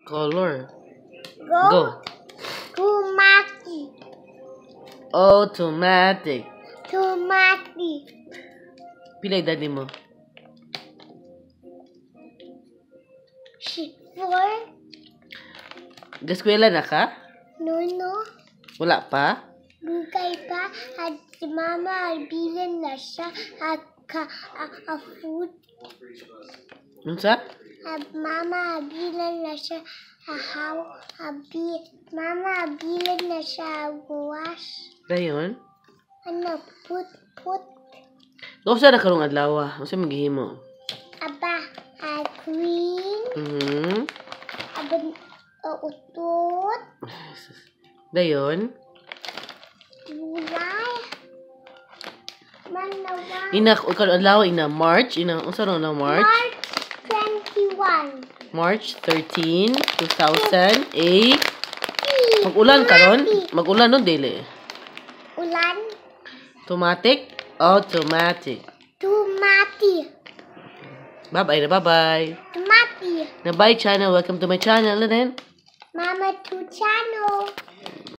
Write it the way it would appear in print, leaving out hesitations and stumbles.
Color. Go. Go. Tomato. Automatic. Tomato. Pila edad mo? 4. Gaskwela na ka? No. Wala pa? Bugay pa. At si Mama bilan na siya. At food. Unsa? Mama bilan na siya. Mama bilan na siya. Wash. Dayon? Ano? Put. Unsa na karong adlaw? Unsa maghihimo? Aba. Green. Aba. Utot. Dayon? Gulay. Manawa. Ina karong adlaw ina March, ina unsa na March? March 21. March 13, 2008. Mag-ulan karon? Mag-ulan no dili? Ulan. Automatic? Automatic. Tomato. Bye-bye na bye-bye. Tomato. Na bye channel. Welcome to my channel na din. Mama to channel.